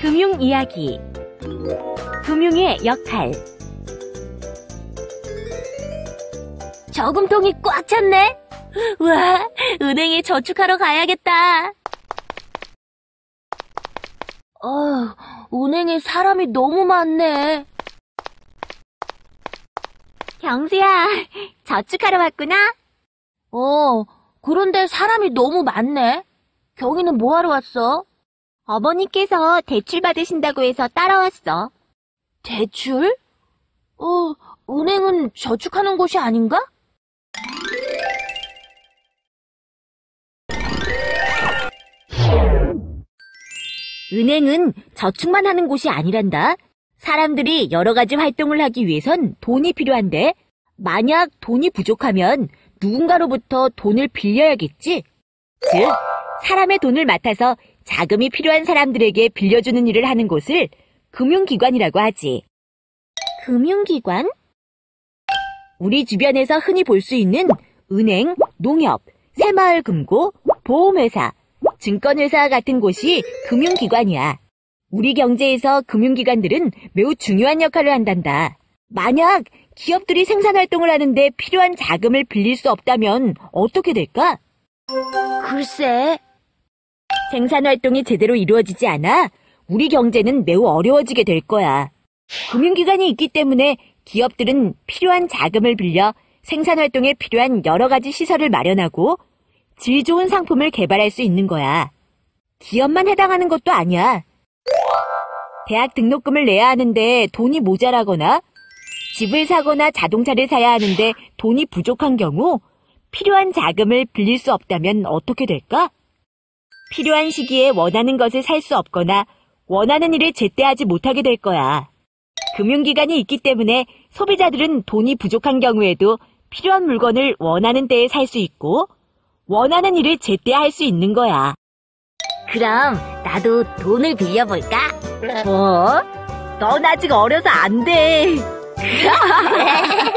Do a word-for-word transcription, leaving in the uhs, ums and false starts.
금융 이야기. 금융의 역할. 저금통이 꽉 찼네. 우와, 은행에 저축하러 가야겠다. 어, 은행에 사람이 너무 많네. 경수야, 저축하러 왔구나? 어, 그런데 사람이 너무 많네. 경이는 뭐하러 왔어? 어머니께서 대출 받으신다고 해서 따라왔어. 대출? 어, 은행은 저축하는 곳이 아닌가? 은행은 저축만 하는 곳이 아니란다. 사람들이 여러 가지 활동을 하기 위해선 돈이 필요한데, 만약 돈이 부족하면 누군가로부터 돈을 빌려야겠지? 즉, 사람의 돈을 맡아서 자금이 필요한 사람들에게 빌려주는 일을 하는 곳을 금융기관이라고 하지. 금융기관? 우리 주변에서 흔히 볼 수 있는 은행, 농협, 새마을금고, 보험회사, 증권회사 같은 곳이 금융기관이야. 우리 경제에서 금융기관들은 매우 중요한 역할을 한단다. 만약 기업들이 생산활동을 하는데 필요한 자금을 빌릴 수 없다면 어떻게 될까? 글쎄, 생산활동이 제대로 이루어지지 않아 우리 경제는 매우 어려워지게 될 거야. 금융기관이 있기 때문에 기업들은 필요한 자금을 빌려 생산활동에 필요한 여러 가지 시설을 마련하고 질 좋은 상품을 개발할 수 있는 거야. 기업만 해당하는 것도 아니야. 대학 등록금을 내야 하는데 돈이 모자라거나 집을 사거나 자동차를 사야 하는데 돈이 부족한 경우 필요한 자금을 빌릴 수 없다면 어떻게 될까? 필요한 시기에 원하는 것을 살 수 없거나 원하는 일을 제때 하지 못하게 될 거야. 금융기관이 있기 때문에 소비자들은 돈이 부족한 경우에도 필요한 물건을 원하는 때에 살 수 있고 원하는 일을 제때 할 수 있는 거야. 그럼 나도 돈을 빌려볼까? 뭐? 넌 아직 어려서 안 돼.